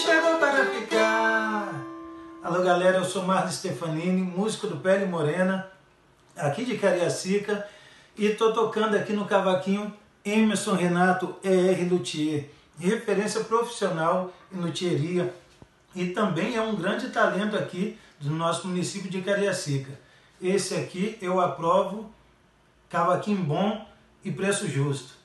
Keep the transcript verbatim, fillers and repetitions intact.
chegou para ficar. Alô galera, eu sou Marlon Stefanini, músico do Pele Morena, aqui de Cariacica, e tô tocando aqui no cavaquinho Emerson Renato E R Luthier, referência profissional em luthieria, e também é um grande talento aqui do nosso município de Cariacica. Esse aqui eu aprovo, cavaquinho bom e preço justo.